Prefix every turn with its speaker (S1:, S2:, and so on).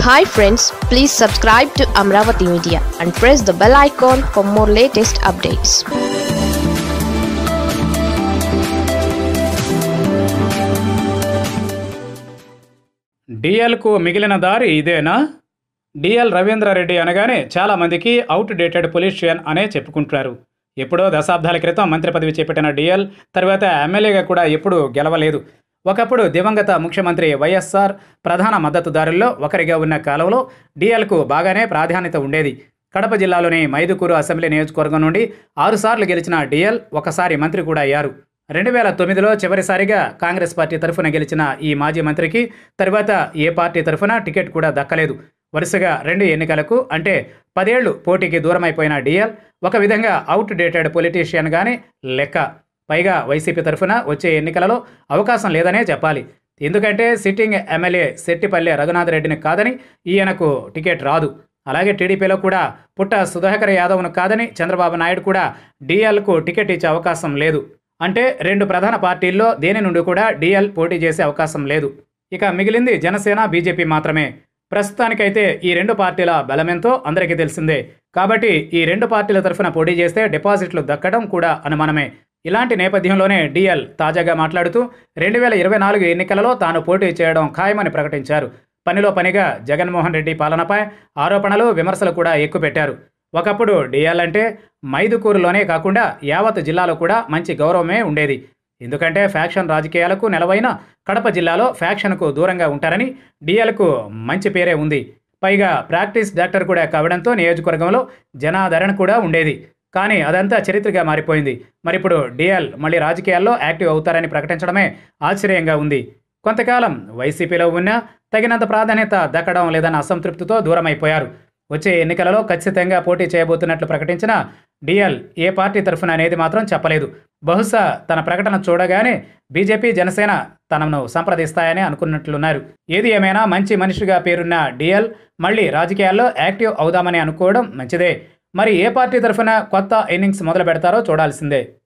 S1: Hi friends, please subscribe to Amravati Media and press the bell icon for more latest updates.
S2: డిఎల్కు మిగిలిన దారి ఇదేనా? DL Ravindra Reddy అనగానే చాలామందికి out dated politician అనే చెప్పుకుంటారు. ఎప్పుడో దశాబ్దాల క్రితం మంత్రి పదవి చేపట్టిన డిఎల్ తర్వాత ఎమ్మెల్యేగా కూడా ఎప్పుడూ గెలవలేదు. ఒకప్పుడు దివంగత ముఖ్యమంత్రి వైఎస్ఆర్ ప్రధాన మద్దతుదారుల్లో ఒకరిగా ఉన్న కాలంలో డిఎల్కు బాగానే ప్రాధాన్యత ఉండేది. కడప జిల్లాలోని మైదుకూరు అసెంబ్లీ నియోజకవర్గం నుండి 6 సార్లు గెలిచిన డిఎల్ ఒకసారి మంత్రి కూడా అయ్యారు. 2009లో చివరిసారిగా కాంగ్రెస్ పార్టీ తరఫున గెలిచిన ఈ మాజీ మంత్రికి తర్వాత ఏ పార్టీ తరఫున టికెట్ కూడా దక్కలేదు. వరుసగా 2 ఎన్నికలకు అంటే 10 ఏళ్లు పోటీకి దూరమైపోయిన డిఎల్ ఒక విధంగా అవుట్ డేటెడ్ పొలిటీషియన్గానే లెక్క. పైగా వైసీపీ తరఫున వచ్చే ఎన్నికలలో అవకాశం లేదనే చెప్పాలి. ఎందుకంటే సిట్టింగ్ ఎమ్మెల్యే సెట్టిపల్లె రఘునాథ్ రెడ్డిని కాదని ఈయనకు టికెట్ రాదు. అలాగే టీడీపీలో కూడా పుట్ట సుధాకర్ యాదవ్ను కాదని చంద్రబాబు నాయుడు కూడా డిఎల్కు టికెట్ ఇచ్చే అవకాశం లేదు. అంటే 2 ప్రధాన పార్టీల్లో దేని నుండి కూడా డిఎల్ పోటీ చేసే అవకాశం లేదు. ఇక మిగిలింది జనసేన, బీజేపీ మాత్రమే. ప్రస్తుతానికైతే ఈ 2 పార్టీల బలమెంతో అందరికీ తెలిసిందే. కాబట్టి ఈ 2 పార్టీల తరఫున పోటీ చేస్తే డిపాజిట్లు దక్కడం కూడా అనుమానమే. ఇలాంటి నేపథ్యంలోనే డిఎల్ తాజాగా మాట్లాడుతూ 2024 ఎన్నికలలో తాను పోటీ చేయడం ఖాయమని ప్రకటించారు. పనిలో పనిగా జగన్మోహన్ రెడ్డి పాలనపై ఆరోపణలు, విమర్శలు కూడా ఎక్కుపెట్టారు. ఒకప్పుడు డిఎల్ అంటే మైదుకూరులోనే కాకుండా యావత్ జిల్లాలో కూడా మంచి గౌరవమే ఉండేది. ఎందుకంటే ఫ్యాక్షన్ రాజకీయాలకు నెలవైన కడప జిల్లాలో ఫ్యాక్షన్కు దూరంగా ఉంటారని డిఎల్కు మంచి పేరే ఉంది. పైగా ప్రాక్టీస్ డాక్టర్ కూడా కావడంతో నియోజకవర్గంలో జనాదరణ కూడా ఉండేది. కానీ అదంతా చరిత్రగా మారిపోయింది. మరిప్పుడు డిఎల్ మళ్ళీ రాజకీయాల్లో యాక్టివ్ అవుతారని ప్రకటించడమే ఆశ్చర్యంగా ఉంది. కొంతకాలం వైసీపీలో ఉన్నా తగినంత ప్రాధాన్యత దక్కడం లేదన్న అసంతృప్తితో దూరమైపోయారు. వచ్చే ఎన్నికలలో ఖచ్చితంగా పోటీ చేయబోతున్నట్లు ప్రకటించిన డిఎల్ ఏ పార్టీ తరఫున అనేది మాత్రం చెప్పలేదు. బహుశా తన ప్రకటన చూడగానే బీజేపీ, జనసేన తనను సంప్రదిస్తాయని అనుకున్నట్లున్నారు. ఏది ఏమైనా మంచి మనిషిగా పేరున్న డిఎల్ మళ్ళీ రాజకీయాల్లో యాక్టివ్ అవుదామని అనుకోవడం మంచిదే. మరి ఏ పార్టీ తరఫున కొత్త ఇన్నింగ్స్ మొదలు పెడతారో చూడాల్సిందే.